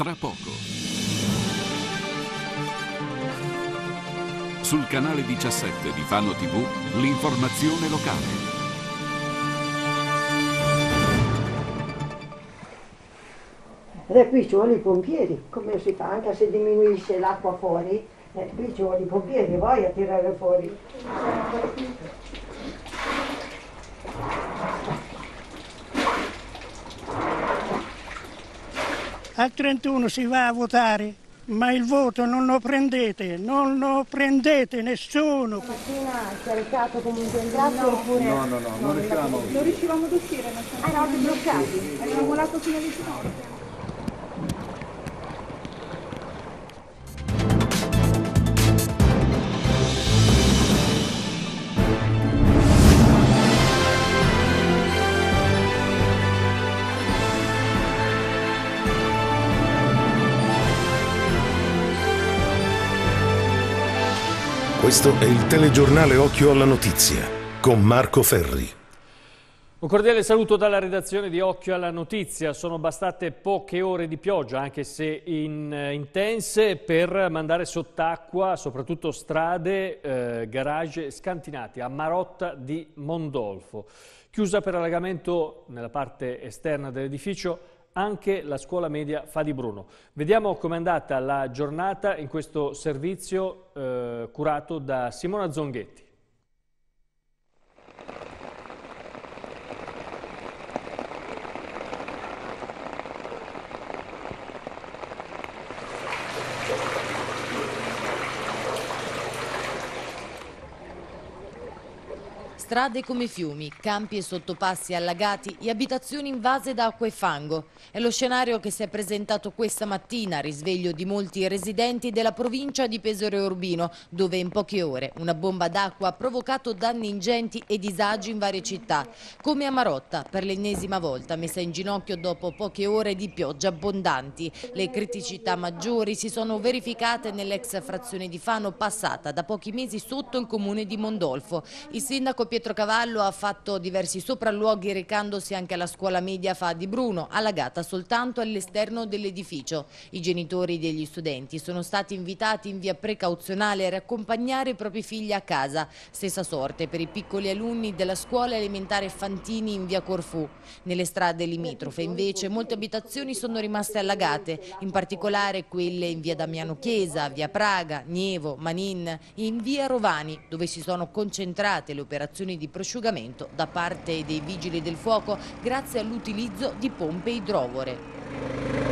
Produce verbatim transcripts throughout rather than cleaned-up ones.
tra poco. Sul canale diciassette di Fano tivù, l'informazione locale. E qui ci vogliono i pompieri, come si fa? Anche se diminuisce l'acqua fuori, eh, qui ci vogliono i pompieri, voi a tirare fuori. Al trentuno si va a votare, ma il voto non lo prendete, non lo prendete nessuno. Stamattina è caricato comunque in grasso oppure... No, no, no, non riusciamo. Non riuscivamo ad uscire, non Ah, eravate bloccati? abbiamo volato fino alle ginocchia. Questo è il telegiornale Occhio alla Notizia con Marco Ferri. Un cordiale saluto dalla redazione di Occhio alla Notizia. Sono bastate poche ore di pioggia, anche se in, intense, per mandare sott'acqua soprattutto strade, eh, garage scantinati a Marotta di Mondolfo. Chiusa per allagamento nella parte esterna dell'edificio anche la scuola media Fadi Bruno. Vediamo com'è andata la giornata in questo servizio eh, curato da Simona Zonghetti. Strade come fiumi, campi e sottopassi allagati e abitazioni invase da acqua e fango. È lo scenario che si è presentato questa mattina a risveglio di molti residenti della provincia di Pesaro e Urbino, dove in poche ore una bomba d'acqua ha provocato danni ingenti e disagi in varie città. Come a Marotta, per l'ennesima volta messa in ginocchio dopo poche ore di piogge abbondanti. Le criticità maggiori si sono verificate nell'ex frazione di Fano, passata da pochi mesi sotto il comune di Mondolfo. Il sindaco Pietro Cavallo ha fatto diversi sopralluoghi recandosi anche alla scuola media Fadi Bruno, allagata soltanto all'esterno dell'edificio. I genitori degli studenti sono stati invitati in via precauzionale a riaccompagnare i propri figli a casa. Stessa sorte per i piccoli alunni della scuola elementare Fantini in via Corfù. Nelle strade limitrofe invece molte abitazioni sono rimaste allagate, in particolare quelle in via Damiano Chiesa, via Praga, Nievo, Manin e in via Rovani, dove si sono concentrate le operazioni di prosciugamento da parte dei vigili del fuoco grazie all'utilizzo di pompe idrovore.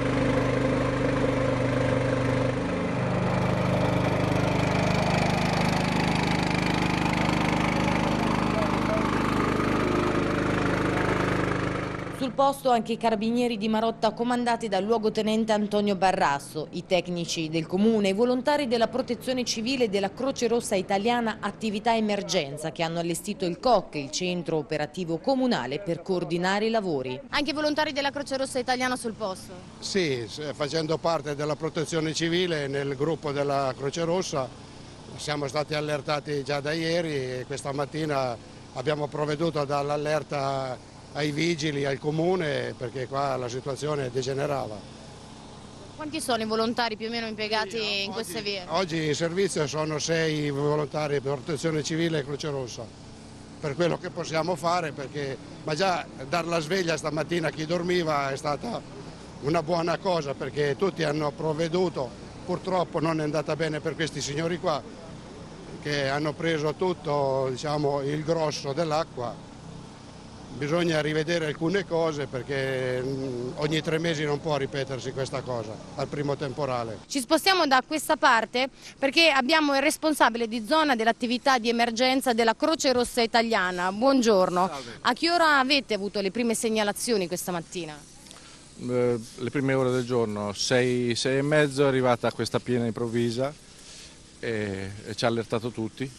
Sul posto anche i carabinieri di Marotta comandati dal luogotenente Antonio Barrasso, i tecnici del comune, i volontari della protezione civile e della Croce Rossa Italiana Attività Emergenza che hanno allestito il C O C, il centro operativo comunale, per coordinare i lavori. Anche i volontari della Croce Rossa Italiana sul posto? Sì, facendo parte della protezione civile nel gruppo della Croce Rossa. Siamo stati allertati già da ieri e questa mattina abbiamo provveduto dall'allerta ai vigili, al comune, perché qua la situazione degenerava. Quanti sono i volontari più o meno impiegati sì, in oggi, queste vie? Oggi in servizio sono sei volontari per protezione civile e Croce Rossa, per quello che possiamo fare, perché, ma già dar la sveglia stamattina a chi dormiva è stata una buona cosa, perché tutti hanno provveduto. Purtroppo non è andata bene per questi signori qua, che hanno preso tutto, diciamo, il grosso dell'acqua. Bisogna rivedere alcune cose perché ogni tre mesi non può ripetersi questa cosa al primo temporale. Ci spostiamo da questa parte perché abbiamo il responsabile di zona dell'attività di emergenza della Croce Rossa Italiana. Buongiorno. Salve. A che ora avete avuto le prime segnalazioni questa mattina? Eh, le prime ore del giorno, sei, sei e mezzo è arrivata questa piena improvvisa e, e ci ha allertato tutti.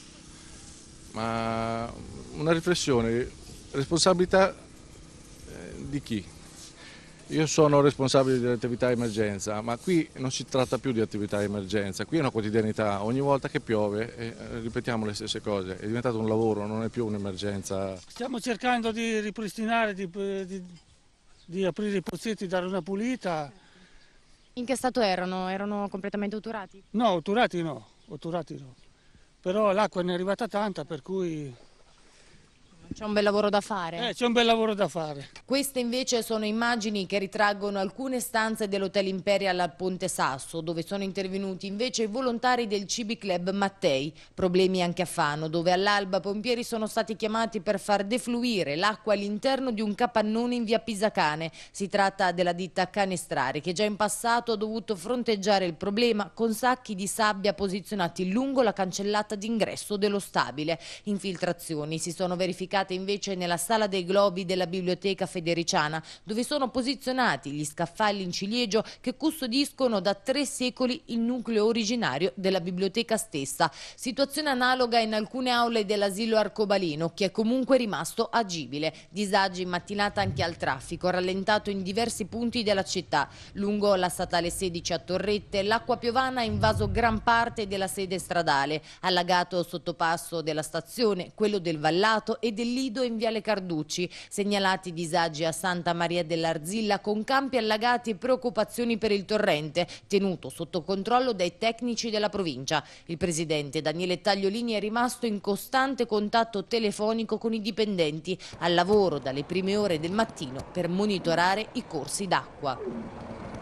Ma una riflessione. Responsabilità eh, di chi? Io sono responsabile dell'attività emergenza, ma qui non si tratta più di attività emergenza, qui è una quotidianità, ogni volta che piove eh, ripetiamo le stesse cose, è diventato un lavoro, non è più un'emergenza. Stiamo cercando di ripristinare, di, di, di aprire i pozzetti, dare una pulita, In che stato erano? Erano completamente otturati? No, otturati no, otturati no. Però l'acqua ne è arrivata tanta, per cui... C'è un bel lavoro da fare. Eh, c'è un bel lavoro da fare. Queste invece sono immagini che ritraggono alcune stanze dell'Hotel Imperial al Ponte Sasso, dove sono intervenuti invece i volontari del Cibi Club Mattei. Problemi anche a Fano, dove all'alba pompieri sono stati chiamati per far defluire l'acqua all'interno di un capannone in via Pisacane. Si tratta della ditta Canestrari, che già in passato ha dovuto fronteggiare il problema con sacchi di sabbia posizionati lungo la cancellata d'ingresso dello stabile. Infiltrazioni si sono verificate invece nella Sala dei Globi della Biblioteca Federiciana, dove sono posizionati gli scaffali in ciliegio che custodiscono da tre secoli il nucleo originario della biblioteca stessa. Situazione analoga in alcune aule dell'asilo arcobaleno, che è comunque rimasto agibile. Disagi in mattinata anche al traffico, rallentato in diversi punti della città. Lungo la statale sedici a Torrette, l'acqua piovana ha invaso gran parte della sede stradale, allagato sottopasso della stazione, quello del Vallato e del Lido in Viale Carducci. Segnalati disagi a Santa Maria dell'Arzilla, con campi allagati e preoccupazioni per il torrente, tenuto sotto controllo dai tecnici della provincia. Il presidente Daniele Tagliolini è rimasto in costante contatto telefonico con i dipendenti, al lavoro dalle prime ore del mattino per monitorare i corsi d'acqua.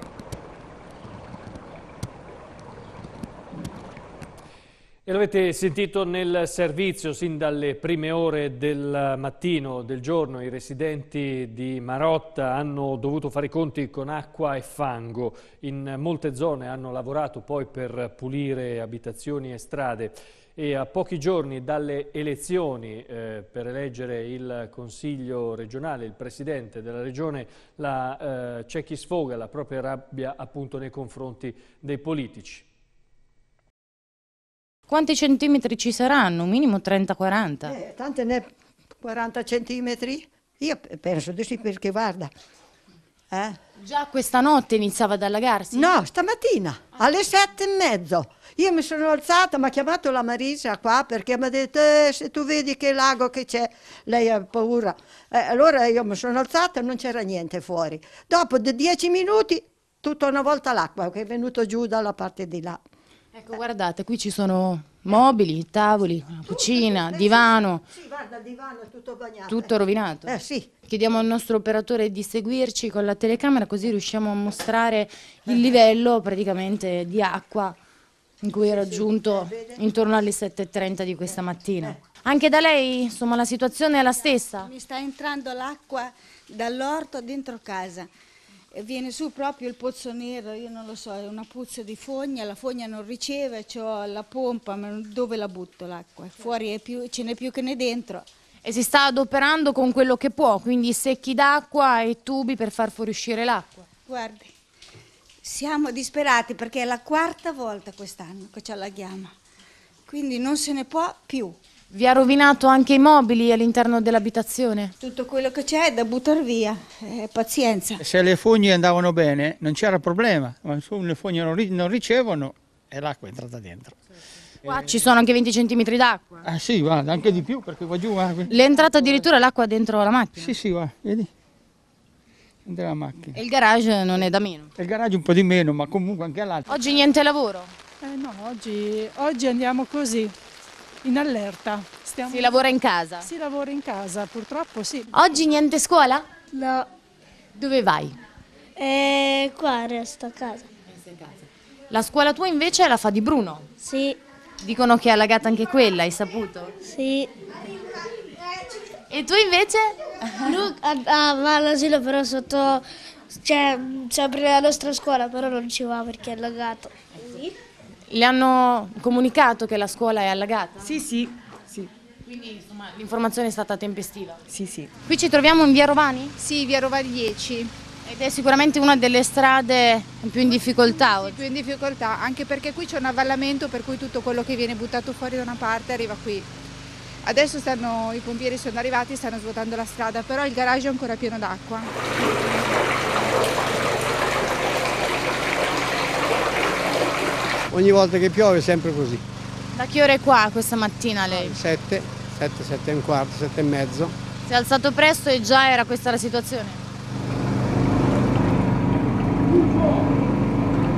E l'avete sentito nel servizio, sin dalle prime ore del mattino, del giorno, i residenti di Marotta hanno dovuto fare i conti con acqua e fango. In molte zone hanno lavorato poi per pulire abitazioni e strade. E a pochi giorni dalle elezioni eh, per eleggere il Consiglio regionale, il Presidente della Regione, la, eh, c'è chi sfoga la propria rabbia appunto nei confronti dei politici. Quanti centimetri ci saranno? Minimo trenta quaranta. Eh, tante ne quaranta centimetri? Io penso di sì, perché guarda. Eh? Già questa notte iniziava ad allagarsi? No, stamattina, alle sette e mezzo. Io mi sono alzata, mi ha chiamato la Marisa qua perché mi ha detto eh, se tu vedi che lago che c'è, lei ha paura. Eh, allora io mi sono alzata e non c'era niente fuori. Dopo di dieci minuti, tutta una volta l'acqua che è venuto giù dalla parte di là. Ecco, guardate, qui ci sono mobili, tavoli, una cucina, divano. Sì, guarda, il divano è tutto bagnato. Tutto rovinato. Eh sì. Chiediamo al nostro operatore di seguirci con la telecamera, così riusciamo a mostrare il livello praticamente di acqua in cui è raggiunto intorno alle sette e trenta di questa mattina. Anche da lei, insomma, la situazione è la stessa? Mi sta entrando l'acqua dall'orto dentro casa. E viene su proprio il pozzo nero, io non lo so, è una puzza di fogna, la fogna non riceve, ho la pompa, ma dove la butto l'acqua? Fuori è più, ce n'è più che ne dentro. E si sta adoperando con quello che può, quindi secchi d'acqua e tubi per far fuoriuscire l'acqua. Guardi, siamo disperati perché è la quarta volta quest'anno che ci allaghiamo, quindi non se ne può più. Vi ha rovinato anche i mobili all'interno dell'abitazione? Tutto quello che c'è è da buttare via, eh, pazienza. Se le fogne andavano bene non c'era problema, ma se le fogne non, ri non ricevono e l'acqua è entrata dentro. Qua eh... ci sono anche venti centimetri d'acqua? Ah sì, guarda, anche di più perché qua giù... Guarda. Le è entrata addirittura l'acqua dentro la macchina? Sì, sì, guarda, vedi? Dentro la macchina. E il garage non è da meno? Il garage un po' di meno, ma comunque anche all'altro. Oggi niente lavoro? Eh no, oggi, oggi andiamo così. In allerta. Stiamo... Si lavora in casa? Si lavora in casa, purtroppo sì. Oggi niente scuola? No. Dove vai? Eh, qua resto a casa. Resto a casa. La scuola tua invece la fa di Bruno? Sì. Dicono che è allagata anche quella, hai saputo? Sì. E tu invece? Lui ah, va all'asilo però sotto, cioè sempre la nostra scuola, però non ci va perché è allagato. Sì. Le hanno comunicato che la scuola è allagata? Sì, sì, sì. Quindi insomma l'informazione è stata tempestiva? Sì, sì. Qui ci troviamo in via Rovani? Sì, via Rovani dieci. Ed è sicuramente una delle strade più in difficoltà oggi? Più in difficoltà, anche perché qui c'è un avvallamento per cui tutto quello che viene buttato fuori da una parte arriva qui. Adesso stanno, i pompieri sono arrivati e stanno svuotando la strada, però il garage è ancora pieno d'acqua. Ogni volta che piove è sempre così. Da che ore è qua questa mattina lei? Sette, sette, sette e un quarto, sette e mezzo. Si è alzato presto e già era questa la situazione?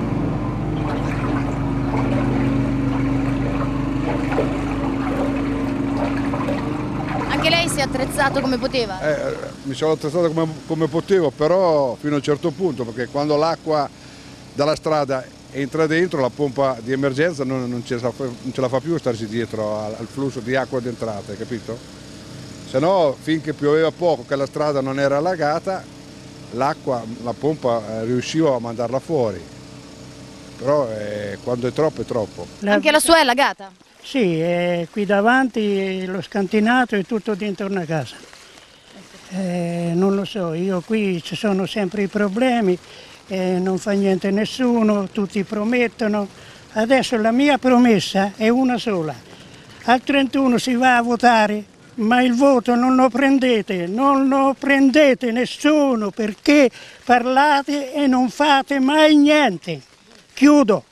attrezzato come poteva? Eh, mi sono attrezzato come, come potevo, però fino a un certo punto, perché quando l'acqua dalla strada entra dentro, la pompa di emergenza non, non, ce, la, non ce la fa più starci dietro al, al flusso di acqua d'entrata, capito? Se no, finché pioveva poco, che la strada non era allagata, l'acqua, la pompa eh, riusciva a mandarla fuori. Però eh, quando è troppo è troppo. Anche la sua è allagata? Sì, è qui davanti lo scantinato è tutto dentro una casa. Eh, non lo so, io qui ci sono sempre i problemi, eh, non fa niente nessuno, tutti promettono. Adesso la mia promessa è una sola. Al trentuno si va a votare, ma il voto non lo prendete, non lo prendete nessuno, perché parlate e non fate mai niente. Chiudo.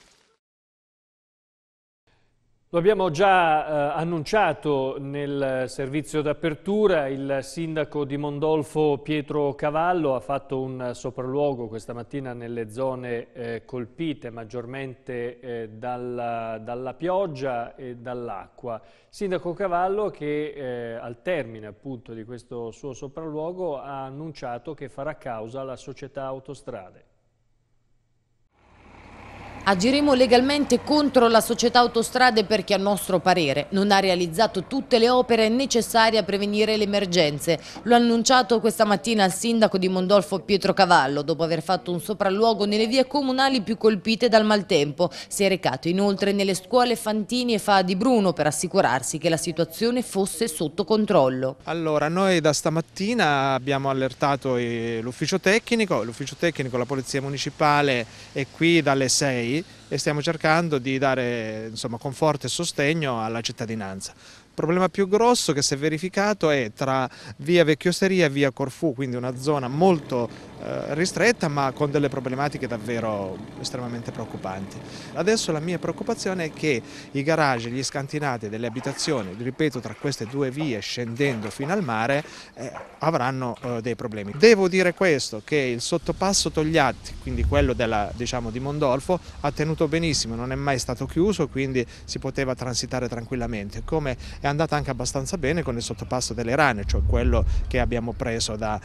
Lo abbiamo già eh, annunciato nel servizio d'apertura, il sindaco di Mondolfo Pietro Cavallo ha fatto un sopralluogo questa mattina nelle zone eh, colpite maggiormente eh, dalla, dalla pioggia e dall'acqua. Sindaco Cavallo che eh, al termine appunto di questo suo sopralluogo ha annunciato che farà causa alla società Autostrade. Agiremo legalmente contro la società Autostrade perché a nostro parere non ha realizzato tutte le opere necessarie a prevenire le emergenze. Lo ha annunciato questa mattina il sindaco di Mondolfo Pietro Cavallo dopo aver fatto un sopralluogo nelle vie comunali più colpite dal maltempo. Si è recato inoltre nelle scuole Fantini e Fa di Bruno per assicurarsi che la situazione fosse sotto controllo. Allora, noi da stamattina abbiamo allertato l'ufficio tecnico, l'ufficio tecnico, la polizia municipale è qui dalle sei e stiamo cercando di dare insomma, conforto e sostegno alla cittadinanza. Il problema più grosso che si è verificato è tra via Vecchiosteria e via Corfù, quindi una zona molto eh, ristretta ma con delle problematiche davvero estremamente preoccupanti. Adesso la mia preoccupazione è che i garage, gli scantinati delle abitazioni, ripeto tra queste due vie scendendo fino al mare, eh, avranno eh, dei problemi. Devo dire questo, che il sottopasso Togliatti, quindi quello della, diciamo, di Mondolfo, ha tenuto benissimo, non è mai stato chiuso, quindi si poteva transitare tranquillamente, come è andata anche abbastanza bene con il sottopasso delle Rane, cioè quello che abbiamo preso da,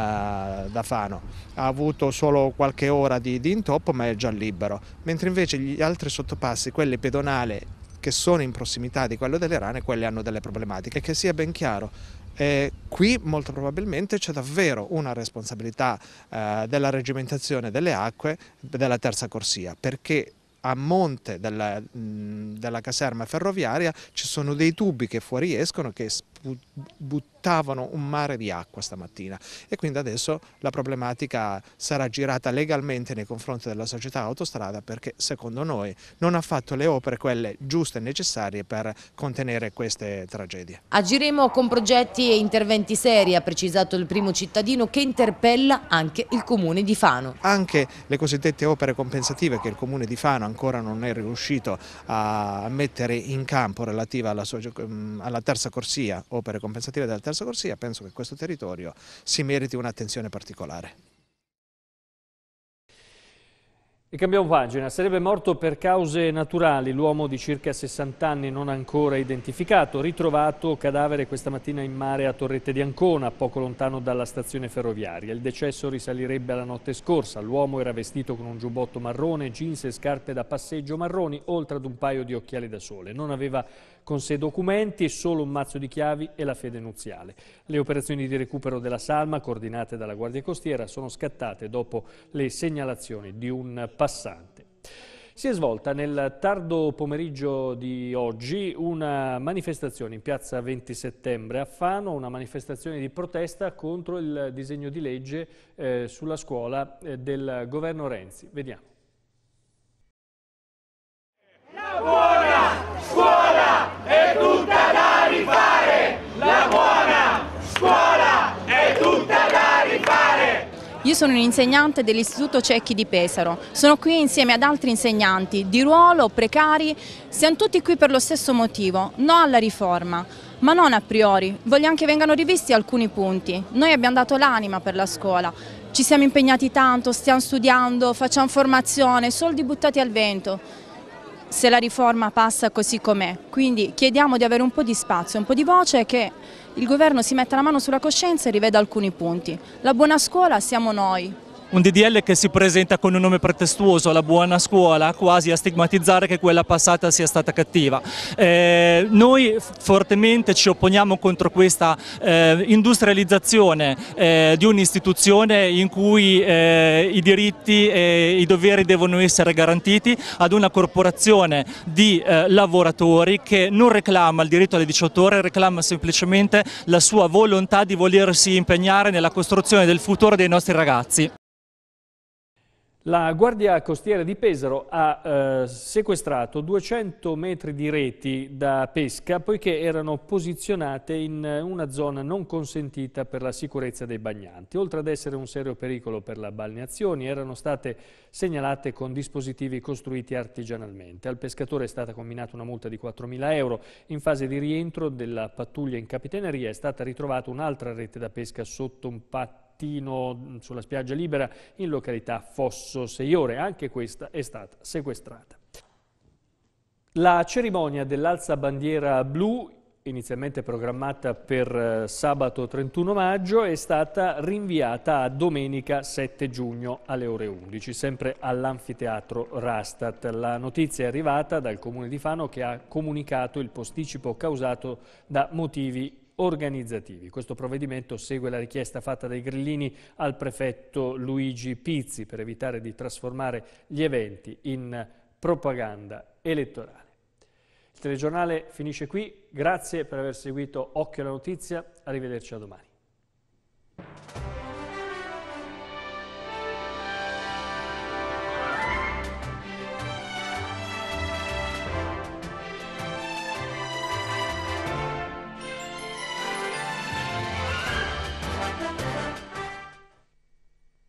uh, da Fano. Ha avuto solo qualche ora di, di intoppo ma è già libero, mentre invece gli altri sottopassi, quelli pedonali che sono in prossimità di quello delle Rane, quelli hanno delle problematiche. Che sia ben chiaro, eh, qui molto probabilmente c'è davvero una responsabilità eh, della reggimentazione delle acque della terza corsia, perché a monte della, della caserma ferroviaria ci sono dei tubi che fuoriescono che buttavano un mare di acqua stamattina e quindi adesso la problematica sarà girata legalmente nei confronti della società Autostrada perché secondo noi non ha fatto le opere quelle giuste e necessarie per contenere queste tragedie. Agiremo con progetti e interventi seri, ha precisato il primo cittadino che interpella anche il comune di Fano. Anche le cosiddette opere compensative che il comune di Fano ancora non è riuscito a mettere in campo relativa alla, alla terza corsia, opere compensative della terza corsia, penso che questo territorio si meriti un'attenzione particolare. E cambiamo pagina. Sarebbe morto per cause naturali l'uomo di circa sessanta anni non ancora identificato, ritrovato cadavere questa mattina in mare a Torrette di Ancona, poco lontano dalla stazione ferroviaria. Il decesso risalirebbe alla notte scorsa. L'uomo era vestito con un giubbotto marrone, jeans e scarpe da passeggio marroni, oltre ad un paio di occhiali da sole. Non aveva con sé documenti e solo un mazzo di chiavi e la fede nuziale. Le operazioni di recupero della salma, coordinate dalla Guardia Costiera, sono scattate dopo le segnalazioni di un passante. Si è svolta nel tardo pomeriggio di oggi una manifestazione in piazza venti settembre a Fano, una manifestazione di protesta contro il disegno di legge eh, sulla scuola eh, del governo Renzi. Vediamo. La buona scuola è tutta da rifare! La buona scuola è tutta da rifare! Io sono un'insegnante dell'Istituto Cecchi di Pesaro, sono qui insieme ad altri insegnanti di ruolo, precari, siamo tutti qui per lo stesso motivo, no alla riforma, ma non a priori, vogliamo che vengano rivisti alcuni punti. Noi abbiamo dato l'anima per la scuola, ci siamo impegnati tanto, stiamo studiando, facciamo formazione, soldi buttati al vento. Se la riforma passa così com'è, quindi chiediamo di avere un po' di spazio, un po' di voce che il governo si metta la mano sulla coscienza e riveda alcuni punti. La buona scuola siamo noi. Un D D L che si presenta con un nome pretestuoso, la buona scuola, quasi a stigmatizzare che quella passata sia stata cattiva. Eh, noi fortemente ci opponiamo contro questa eh, industrializzazione eh, di un'istituzione in cui eh, i diritti e i doveri devono essere garantiti ad una corporazione di eh, lavoratori che non reclama il diritto alle diciotto ore, reclama semplicemente la sua volontà di volersi impegnare nella costruzione del futuro dei nostri ragazzi. La Guardia Costiera di Pesaro ha eh, sequestrato duecento metri di reti da pesca poiché erano posizionate in una zona non consentita per la sicurezza dei bagnanti. Oltre ad essere un serio pericolo per le balneazioni, erano state segnalate con dispositivi costruiti artigianalmente. Al pescatore è stata comminata una multa di quattromila euro. In fase di rientro della pattuglia in capitaneria è stata ritrovata un'altra rete da pesca sotto un patto sulla spiaggia libera in località Fosso sei ore, anche questa è stata sequestrata. La cerimonia dell'alzabandiera blu, inizialmente programmata per sabato trentuno maggio, è stata rinviata a domenica sette giugno alle ore undici, sempre all'anfiteatro Rastat. La notizia è arrivata dal Comune di Fano che ha comunicato il posticipo causato da motivi organizzativi. Questo provvedimento segue la richiesta fatta dai grillini al prefetto Luigi Pizzi per evitare di trasformare gli eventi in propaganda elettorale. Il telegiornale finisce qui, grazie per aver seguito Occhio alla Notizia, arrivederci a domani.